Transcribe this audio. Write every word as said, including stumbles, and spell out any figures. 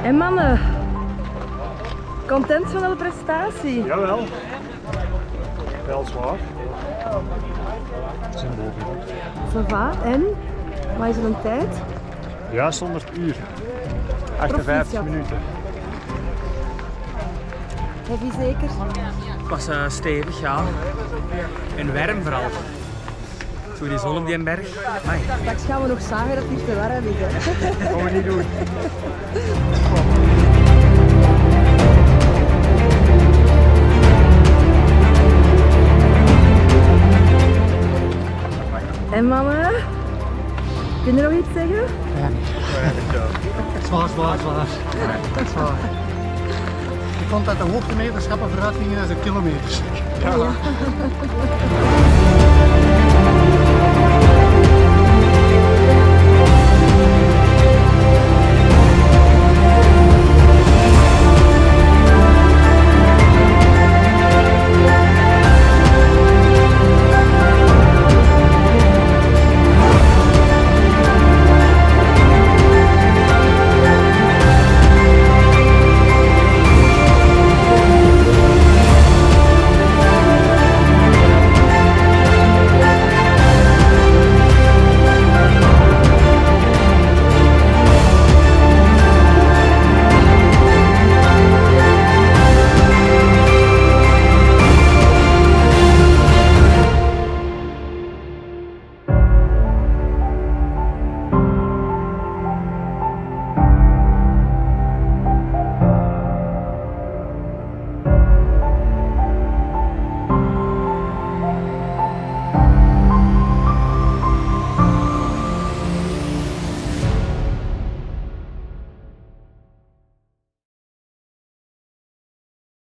En mannen, content van de prestatie? Jawel. Wel zwaar. We zijn boven. Ça va. En? Wat is er een tijd? Juist onder het uur. achtenvijftig minuten. Heb je zeker? Het was uh, stevig, ja. En warm vooral. Zo die zon op die berg. Amai. Straks gaan we nog zagen dat het niet te warm is. Hè? Dat gaan we niet doen. En mannen, kun je nog iets zeggen? Ja, niet. Zwaar, zwaar, zwaar. zwaar. Ik vond dat de hoogtemeterschappen vooruit gingen als de kilometers. Ja.